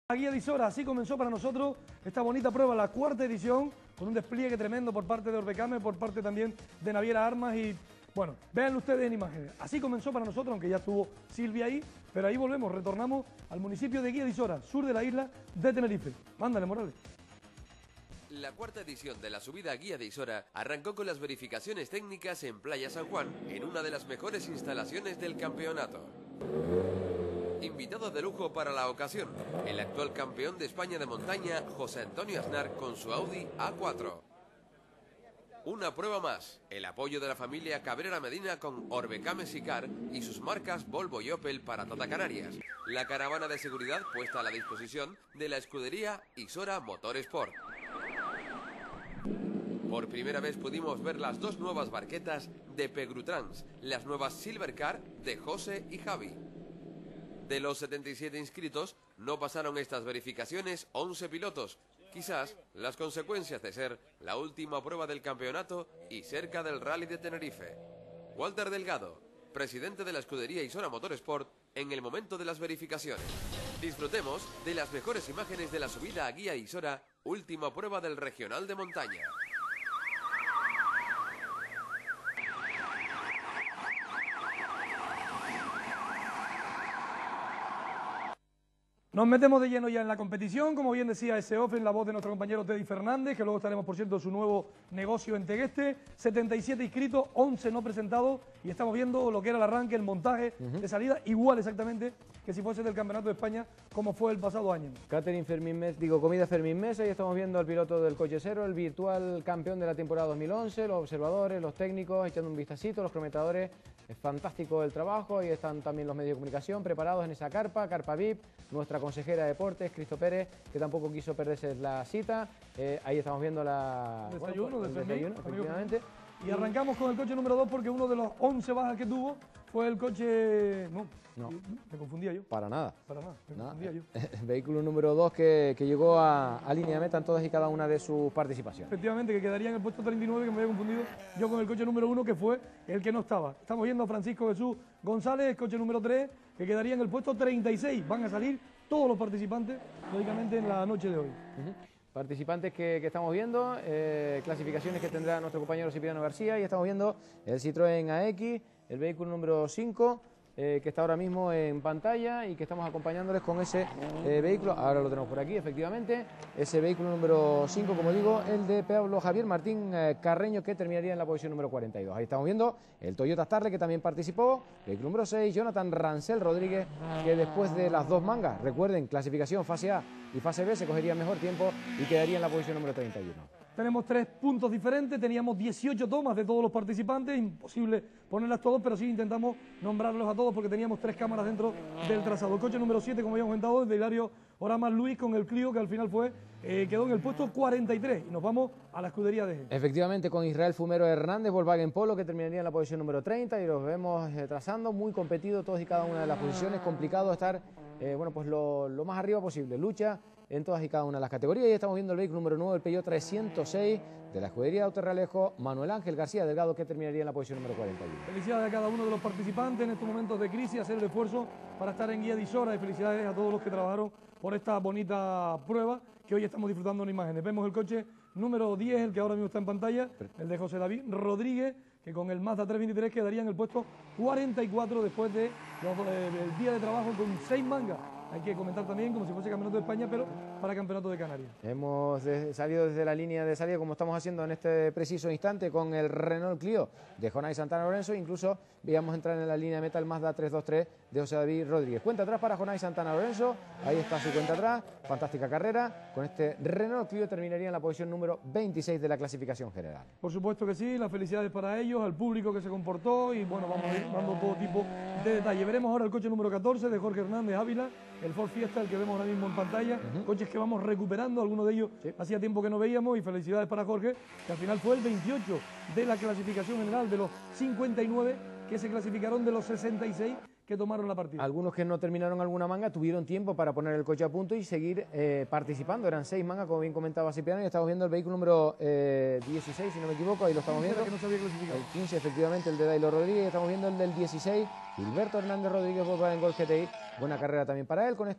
Guía de Isora, así comenzó para nosotros esta bonita prueba, la cuarta edición, con un despliegue tremendo por parte de Orbecame, por parte también de Naviera Armas y, bueno, véanlo ustedes en imágenes. Así comenzó para nosotros, aunque ya estuvo Silvia ahí, pero ahí volvemos, retornamos al municipio de Guía de Isora, sur de la isla de Tenerife. Mándale, Morales. La cuarta edición de la subida a Guía de Isora arrancó con las verificaciones técnicas en Playa San Juan, en una de las mejores instalaciones del campeonato. Invitado de lujo para la ocasión, el actual campeón de España de montaña, José Antonio Aznar, con su Audi A4. Una prueba más, el apoyo de la familia Cabrera Medina con Orbecame Sicar y sus marcas Volvo y Opel para toda Canarias. La caravana de seguridad puesta a la disposición de la escudería Isora Motorsport. Por primera vez pudimos ver las dos nuevas barquetas de Pegrutrans, las nuevas Silvercar de José y Javi. De los 77 inscritos, no pasaron estas verificaciones 11 pilotos, quizás las consecuencias de ser la última prueba del campeonato y cerca del Rally de Tenerife. Walter Delgado, presidente de la escudería Isora Motorsport, en el momento de las verificaciones. Disfrutemos de las mejores imágenes de la subida a Guía Isora, última prueba del regional de montaña. Nos metemos de lleno ya en la competición, como bien decía ese off en la voz de nuestro compañero Teddy Fernández, que luego estaremos, por cierto, en su nuevo negocio en Tegueste. 77 inscritos, 11 no presentados, y estamos viendo lo que era el arranque, el montaje de salida, igual exactamente que si fuese del Campeonato de España, como fue el pasado año. Catering Fermín Mesa, comida Fermín Mesa, y estamos viendo al piloto del coche cero, el virtual campeón de la temporada 2011, los observadores, los técnicos, echando un vistacito, los cronometradores. Es fantástico el trabajo, y están también los medios de comunicación preparados en esa carpa VIP, nuestra consejera de deportes, Cristo Pérez, que tampoco quiso perderse la cita. Ahí estamos viendo el desayuno, efectivamente. Y arrancamos con el coche número 2 porque uno de los 11 bajas que tuvo fue el coche... No, me confundía yo. Para nada. Me confundía yo. El vehículo número 2 que llegó a línea de meta en todas y cada una de sus participaciones. Efectivamente, que quedaría en el puesto 39, que me había confundido yo con el coche número 1, que fue el que no estaba. Estamos viendo a Francisco Jesús González, coche número 3, que quedaría en el puesto 36. Van a salir todos los participantes, lógicamente, en la noche de hoy. Participantes que estamos viendo, clasificaciones que tendrá nuestro compañero Cipriano García, y estamos viendo el Citroën AX, el vehículo número 5, que está ahora mismo en pantalla y que estamos acompañándoles con ese vehículo. Ahora lo tenemos por aquí, efectivamente, ese vehículo número 5, como digo, el de Pablo Javier Martín Carreño, que terminaría en la posición número 42. Ahí estamos viendo el Toyota Starlet, que también participó, vehículo número 6, Jonathan Rancel Rodríguez, que después de las dos mangas, recuerden, clasificación fase A y fase B, se cogería mejor tiempo y quedaría en la posición número 31. Tenemos 3 puntos diferentes, teníamos 18 tomas de todos los participantes, imposible ponerlas todas, pero sí intentamos nombrarlos a todos porque teníamos 3 cámaras dentro del trazado. El coche número 7, como habíamos comentado, es de Hilario Oramas Luis con el Clio, que al final quedó en el puesto 43, y nos vamos a la escudería de G. Efectivamente, con Israel Fumero Hernández, Volkswagen Polo, que terminaría en la posición número 30, y los vemos trazando, muy competido todos y cada una de las posiciones, complicado estar lo más arriba posible, lucha en todas y cada una de las categorías. Y estamos viendo el vehículo número 9, el Peugeot 306 de la escudería de Autorealejo, Manuel Ángel García Delgado, que terminaría en la posición número 41. Felicidades a cada uno de los participantes en estos momentos de crisis, hacer el esfuerzo para estar en Guía de Isora, y felicidades a todos los que trabajaron por esta bonita prueba que hoy estamos disfrutando en imágenes. Vemos el coche número 10, el que ahora mismo está en pantalla, el de José David Rodríguez, que con el Mazda 323 quedaría en el puesto 44 después del día de trabajo con 6 mangas. Hay que comentar también como si fuese Campeonato de España, pero para Campeonato de Canarias. Hemos salido desde la línea de salida, como estamos haciendo en este preciso instante, con el Renault Clio de Jonay Santana Lorenzo. Incluso veíamos entrar en la línea de meta el Mazda 323 de José David Rodríguez. Cuenta atrás para Jonay Santana Lorenzo, ahí está su cuenta atrás, fantástica carrera. Con este Renault Clio terminaría en la posición número 26 de la clasificación general. Por supuesto que sí, las felicidades para ellos, al público que se comportó, y bueno, vamos a ir dando todo tipo de detalle. Veremos ahora el coche número 14 de Jorge Hernández Ávila, el Ford Fiesta, el que vemos ahora mismo en pantalla, coches que vamos recuperando, algunos de ellos hacía tiempo que no veíamos, y felicidades para Jorge, que al final fue el 28 de la clasificación general de los 59 que se clasificaron de los 66 que tomaron la partida. Algunos que no terminaron alguna manga tuvieron tiempo para poner el coche a punto y seguir participando. Eran 6 mangas, como bien comentaba Cipriano, y estamos viendo el vehículo número 16, si no me equivoco, ahí lo estamos viendo. Que no se había clasificado. El 15, efectivamente, el de Dailo Rodríguez. Estamos viendo el del 16, Gilberto Hernández Rodríguez, Volkswagen Golf GTI. Buena carrera también para él con este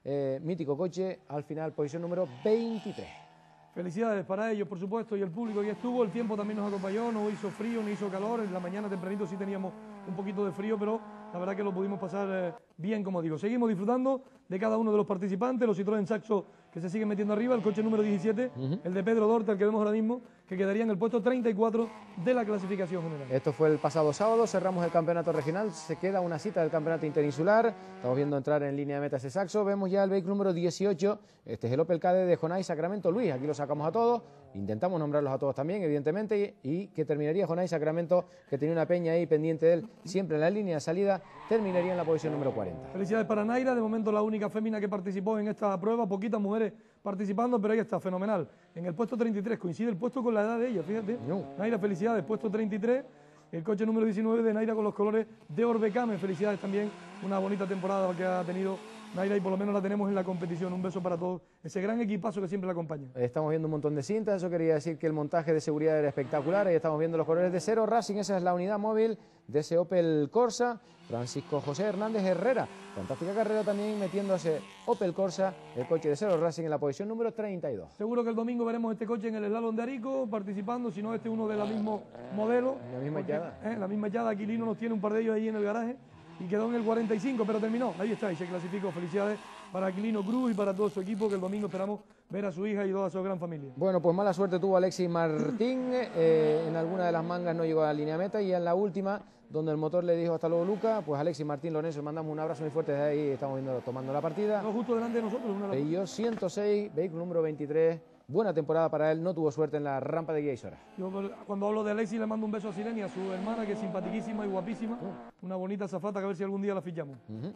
mítico coche, al final posición número 23. Felicidades para ellos, por supuesto, y el público que estuvo. El tiempo también nos acompañó, no hizo frío ni hizo calor. En la mañana tempranito sí teníamos un poquito de frío, pero la verdad que lo pudimos pasar bien, como digo. Seguimos disfrutando de cada uno de los participantes, los Citroën Saxo que se siguen metiendo arriba, el coche número 17, el de Pedro Dorta, el que vemos ahora mismo, que quedaría en el puesto 34 de la clasificación general. Esto fue el pasado sábado, cerramos el campeonato regional, se queda una cita del campeonato interinsular, estamos viendo entrar en línea de meta ese Saxo, vemos ya el vehículo número 18, este es el Opel Kadett de Jonay Sacramento Luis, aquí lo sacamos a todos, intentamos nombrarlos a todos también, evidentemente, y que terminaría Jonay Sacramento, que tenía una peña ahí pendiente de él, siempre en la línea de salida, terminaría en la posición número 40. Felicidades para Naira, de momento la única fémina que participó en esta prueba, poquitas mujeres participando, pero ahí está, fenomenal. En el puesto 33, coincide el puesto con la edad de ella, fíjate. Naira, felicidades, puesto 33, el coche número 19 de Naira con los colores de Orbecame, felicidades también, una bonita temporada que ha tenido Naira y por lo menos la tenemos en la competición. Un beso para todos, ese gran equipazo que siempre la acompaña. Estamos viendo un montón de cintas, eso quería decir que el montaje de seguridad era espectacular. Ahí estamos viendo los colores de Cero Racing, esa es la unidad móvil de ese Opel Corsa. Francisco José Hernández Herrera, fantástica carrera también metiéndose Opel Corsa, el coche de Cero Racing en la posición número 32. Seguro que el domingo veremos este coche en el slalom de Arico participando, si no este uno de la mismo modelo. La misma llada. La misma llada, Aquilino nos tiene un par de ellos ahí en el garaje y quedó en el 45, pero terminó. Ahí está, y se clasificó. Felicidades para Aquilino Cruz y para todo su equipo, que el domingo esperamos ver a su hija y toda su gran familia. Bueno, pues mala suerte tuvo Alexis Martín, en alguna de las mangas no llegó a la línea meta y en la última, donde el motor le dijo hasta luego Luca, pues Alexis Martín Lorenzo, le mandamos un abrazo muy fuerte desde ahí, estamos viendo tomando la partida. No, justo delante de nosotros. Peugeot 106, vehículo número 23, buena temporada para él, no tuvo suerte en la rampa de Guía Isora. Yo cuando hablo de Alexis le mando un beso a Sirenia, a su hermana, que es simpaticísima y guapísima, una bonita azafata que a ver si algún día la fichamos.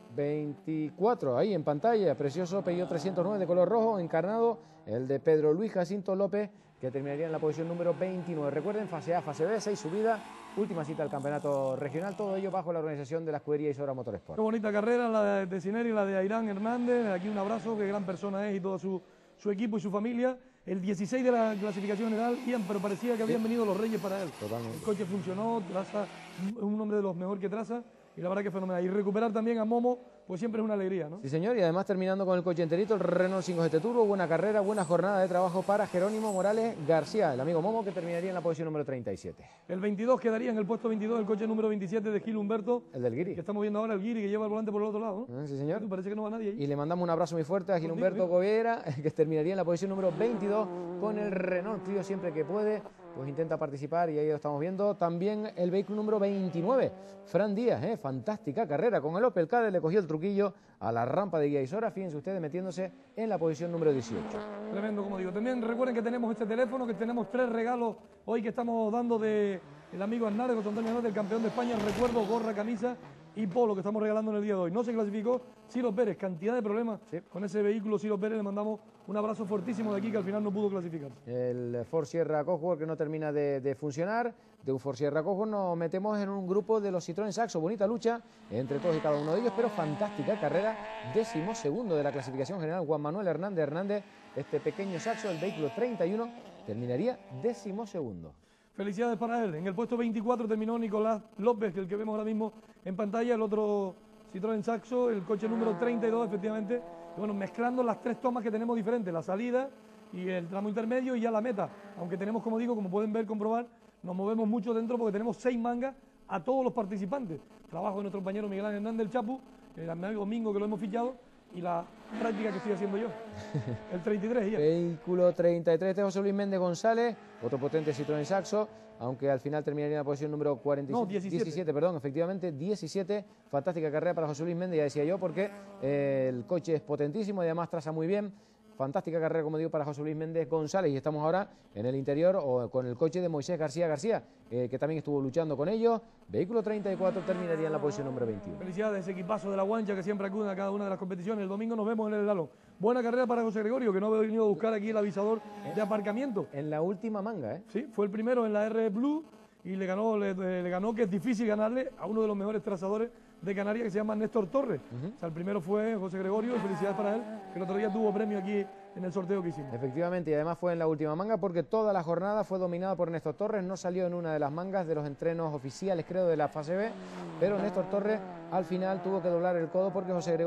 24, ahí en pantalla, precioso Peugeot 309 de color rojo, encarnado, el de Pedro Luis Jacinto López, que terminaría en la posición número 29. Recuerden, fase A, fase B, 6 subidas, última cita del campeonato regional, todo ello bajo la organización de la escudería Isora Motorsport. Qué bonita carrera, la de Cineri, la de Airán Hernández, aquí un abrazo, qué gran persona es y todo su equipo y su familia. El 16 de la clasificación general, Ian, pero parecía que habían venido los reyes para él. Totalmente. El coche funcionó, traza, un hombre de los mejores que traza, y la verdad que fenomenal. Y recuperar también a Momo, pues siempre es una alegría, ¿no? Sí, señor, y además terminando con el coche enterito, el Renault 5 GT Turbo, buena carrera, buena jornada de trabajo para Jerónimo Morales García, el amigo Momo, que terminaría en la posición número 37. El 22 quedaría en el puesto 22 el coche número 27 de Gil Humberto. El del Guiri. Que estamos viendo ahora, el Guiri, que lleva el volante por el otro lado, ¿no? Sí, señor. Parece que no va nadie ahí. Y le mandamos un abrazo muy fuerte a Gil Humberto Goviera, que terminaría en la posición número 22 con el Renault Clio siempre que puede. Pues intenta participar y ahí lo estamos viendo. También el vehículo número 29, Fran Díaz, fantástica carrera con el Opel Kadett, le cogió el truquillo a la rampa de Guía Isora, fíjense ustedes metiéndose en la posición número 18. Tremendo, como digo. También recuerden que tenemos este teléfono, que tenemos 3 regalos hoy que estamos dando de el amigo Hernández, José Antonio Hernández, el campeón de España, recuerdo, gorra, camisa y polo que estamos regalando en el día de hoy. No se clasificó Ciro Pérez, cantidad de problemas con ese vehículo. Ciro Pérez, le mandamos un abrazo fortísimo de aquí, que al final no pudo clasificar. El Ford Sierra Cosworth que no termina de funcionar. De un Ford Sierra Cosworth nos metemos en un grupo de los Citroën Saxo, bonita lucha entre todos y cada uno de ellos, pero fantástica carrera, 12º de la clasificación general. Juan Manuel Hernández, este pequeño Saxo, el vehículo 31, terminaría 12º. Felicidades para él. En el puesto 24 terminó Nicolás López, el que vemos ahora mismo en pantalla, el otro Citroën Saxo, el coche número 32, efectivamente. Y bueno, mezclando las 3 tomas que tenemos diferentes, la salida y el tramo intermedio y ya la meta. Aunque tenemos, como digo, como pueden ver, comprobar, nos movemos mucho dentro porque tenemos 6 mangas a todos los participantes. Trabajo de nuestro compañero Miguel Ángel Hernández, el Chapu, el amigo Mingo, que lo hemos fichado, y la práctica que estoy haciendo yo. El 33 ya. Vehículo 33 de José Luis Méndez González, otro potente Citroën Saxo, aunque al final terminaría en la posición número 47. No, 17, perdón, efectivamente, 17. Fantástica carrera para José Luis Méndez, ya decía yo, porque el coche es potentísimo y además traza muy bien. Fantástica carrera, como digo, para José Luis Méndez González, y estamos ahora en el interior o con el coche de Moisés García, que también estuvo luchando con ellos. Vehículo 34 terminaría en la posición número 21. Felicidades a ese equipazo de la Guancha que siempre acude a cada una de las competiciones. El domingo nos vemos en el Lalo. Buena carrera para José Gregorio, que no ha venido a buscar aquí el avisador de aparcamiento. En la última manga, ¿eh? Sí, fue el primero en la R Blue y le ganó, que es difícil ganarle a uno de los mejores trazadores de Canarias, que se llama Néstor Torres. O sea, el primero fue José Gregorio, y felicidades para él, que el otro día tuvo premio aquí en el sorteo que hicimos. Efectivamente, y además fue en la última manga porque toda la jornada fue dominada por Néstor Torres, no salió en una de las mangas de los entrenos oficiales, creo, de la fase B, pero Néstor Torres al final tuvo que doblar el codo porque José Gregorio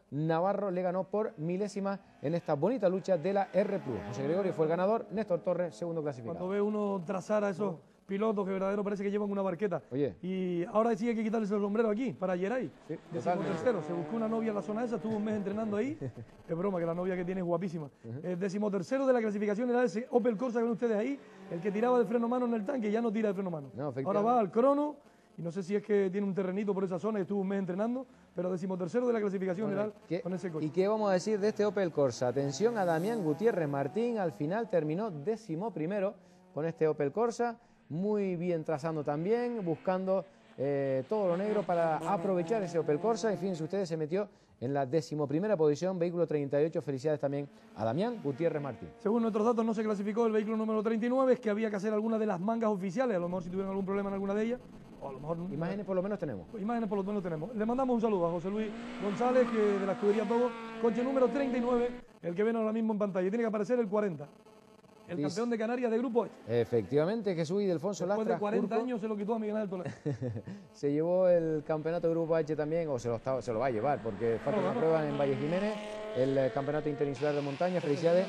Navarro le ganó por milésima en esta bonita lucha de la R+. José Gregorio fue el ganador, Néstor Torres, segundo clasificado. Cuando ve uno trazar a esos pilotos que verdadero parece que llevan una barqueta. Oye. Y ahora sí hay que quitarles el sombrero aquí, para Geray. Sí, Decimotercero, se buscó una novia en la zona esa, estuvo un mes entrenando ahí. Es broma, que la novia que tiene es guapísima. Decimotercero de la clasificación era ese Opel Corsa que ven ustedes ahí, el que tiraba de freno mano en el tanque, ya no tira de freno mano. No, ahora va al crono, y no sé si es que tiene un terrenito por esa zona y estuvo un mes entrenando, pero decimotercero de la clasificación general con ese coche. ¿Y qué vamos a decir de este Opel Corsa? Atención a Damián Gutiérrez Martín, al final terminó 11º con este Opel Corsa. Muy bien trazando también, buscando todo lo negro para aprovechar ese Opel Corsa. Y fíjense ustedes, se metió en la 11ª posición, vehículo 38. Felicidades también a Damián Gutiérrez Martín. Según nuestros datos, no se clasificó el vehículo número 39, es que había que hacer alguna de las mangas oficiales, a lo mejor si tuvieron algún problema en alguna de ellas, o a lo mejor... Imágenes por lo menos tenemos. Imágenes por lo menos tenemos. Le mandamos un saludo a José Luis González, que de la escudería Togo, coche número 39, el que ven ahora mismo en pantalla. Tiene que aparecer el 40. El campeón de Canarias de grupo este. Efectivamente, Jesús y Delfonso Lastra. Después de 40 años se lo quitó a Miguel Ángel Toledo. Se llevó el campeonato de grupo H también, o se lo va a llevar, porque falta una prueba en Valle Jiménez, el campeonato interinsular de montaña. Felicidades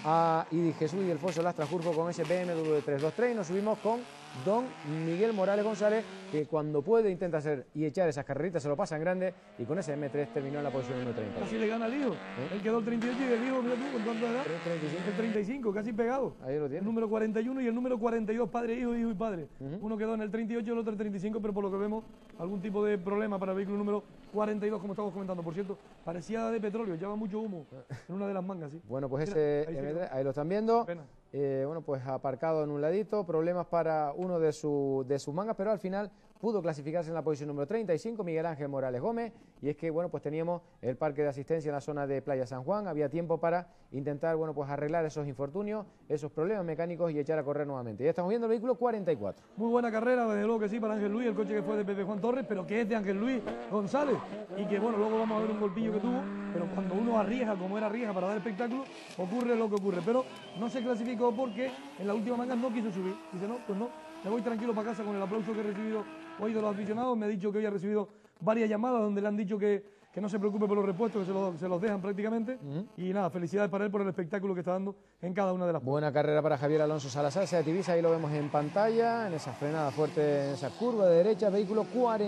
a Jesús y Delfonso Lastra Jurjo con ese BMW 323. Y nos subimos con don Miguel Morales González, que cuando puede intenta hacer y echar esas carreritas, se lo pasa en grande, y con ese M3 terminó en la posición número 30. Casi le gana al hijo. Él quedó el 38 y el hijo, mira tú, ¿con cuánto era? 35. El 35, casi pegado. Ahí lo tiene. El número 41 y el número 42, padre, hijo, hijo y padre. Uno quedó en el 38 y el otro en el 35, pero por lo que vemos, algún tipo de problema para el vehículo número 42, como estamos comentando. Por cierto, parecía de petróleo, lleva mucho humo en una de las mangas, ¿sí? Bueno, pues mira, ese M3, ahí lo están viendo. Bueno, pues aparcado en un ladito, problemas para uno de sus mangas, pero al final pudo clasificarse en la posición número 35, Miguel Ángel Morales Gómez. Y es que, bueno, pues teníamos el parque de asistencia en la zona de Playa San Juan, había tiempo para intentar, bueno, pues arreglar esos infortunios, esos problemas mecánicos y echar a correr nuevamente. Ya estamos viendo el vehículo 44. Muy buena carrera, desde luego que sí, para Ángel Luis, el coche que fue de Pepe Juan Torres, pero que es de Ángel Luis González, y que, bueno, luego vamos a ver un golpillo que tuvo, pero cuando uno arriesga, como era arriesga para dar espectáculo, ocurre lo que ocurre. Pero no se clasificó porque en la última manga no quiso subir. Dice, no, pues no, me voy tranquilo para casa con el aplauso que he recibido hoy de los aficionados. Me ha dicho que hoy ha recibido varias llamadas donde le han dicho que no se preocupe por los repuestos, que se los dejan prácticamente. Y nada, felicidades para él por el espectáculo que está dando en cada una de las... Buena carrera para Javier Alonso Salazar, Seat Ibiza, ahí lo vemos en pantalla, en esa frenada fuerte, en esa curva de derecha. Vehículo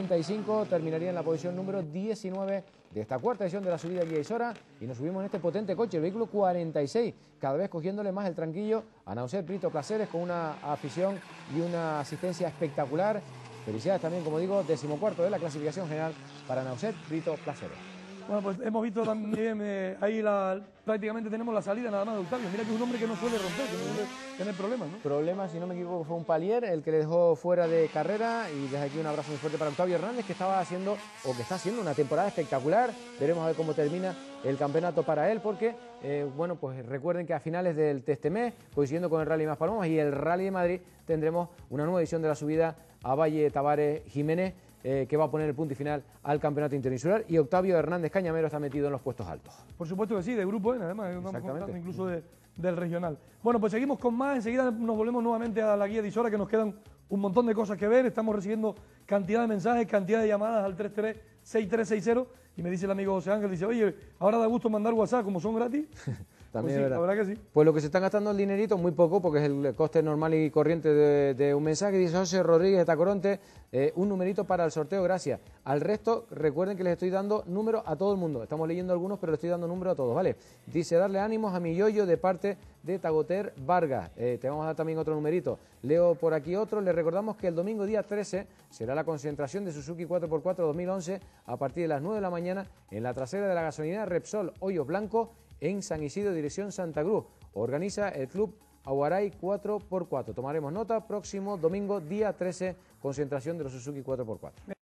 45 terminaría en la posición número 19 de esta cuarta edición de la subida Guía Isora, y nos subimos en este potente coche, el vehículo 46, cada vez cogiéndole más el tranquillo a Nauset Brito Placeres, con una afición y una asistencia espectacular. Felicidades también, como digo, 14º de la clasificación general para Nauset Brito Placeres. Bueno, pues hemos visto también ahí prácticamente tenemos la salida nada más de Octavio. Mira que es un hombre que no suele romper, que no suele tener problemas, ¿no? Problemas, si no me equivoco, fue un palier el que le dejó fuera de carrera, y desde aquí un abrazo muy fuerte para Octavio Hernández, que estaba haciendo, o que está haciendo, una temporada espectacular. Veremos a ver cómo termina el campeonato para él, porque, bueno, pues recuerden que a finales de este mes, coincidiendo con el Rally Más Palomas y el Rally de Madrid, tendremos una nueva edición de la subida a Valle Tavares Jiménez, que va a poner el punto y final al campeonato interinsular, y Octavio Hernández Cañamero está metido en los puestos altos. Por supuesto que sí, de grupo N, además, estamos contando incluso del regional. Bueno, pues seguimos con más, enseguida nos volvemos nuevamente a la guía de Isora, que nos quedan un montón de cosas que ver, estamos recibiendo cantidad de mensajes, cantidad de llamadas al 336360, y me dice el amigo José Ángel, dice, oye, ahora da gusto mandar WhatsApp, como son gratis. También pues sí, es la verdad que sí. Pues lo que se están gastando el dinerito, muy poco, porque es el coste normal y corriente de un mensaje. Dice José Rodríguez de Tacoronte, un numerito para el sorteo, gracias. Al resto, recuerden que les estoy dando número a todo el mundo. Estamos leyendo algunos, pero les estoy dando número a todos, ¿vale? Dice, darle ánimos a mi yoyo de parte de Tagoter Vargas. Te vamos a dar también otro numerito. Leo por aquí otro. Les recordamos que el domingo día 13 será la concentración de Suzuki 4x4 2011 a partir de las 9 de la mañana en la trasera de la gasolinera Repsol Hoyos Blanco, en San Isidro, dirección Santa Cruz. Organiza el Club Aguaray 4x4. Tomaremos nota, próximo domingo, día 13, concentración de los Suzuki 4x4.